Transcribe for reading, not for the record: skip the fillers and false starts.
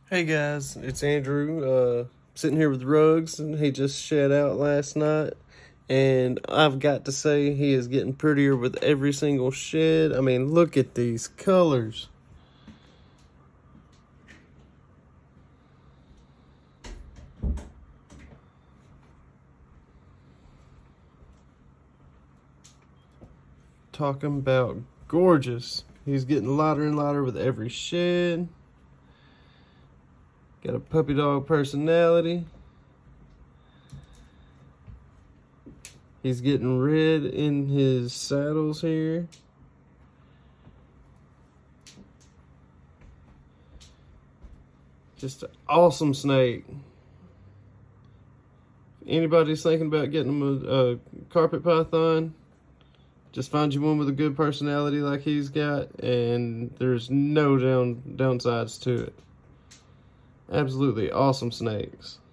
Hey guys, it's Andrew, sitting here with Rugs, and he just shed out last night, and I've got to say he is getting prettier with every single shed. I mean, look at these colors. Talking about gorgeous. He's getting lighter and lighter with every shed. Got a puppy dog personality. He's getting red in his saddles here. Just an awesome snake. If anybody's thinking about getting him a carpet python, just find you one with a good personality like he's got, and there's no downsides to it. Absolutely awesome snakes.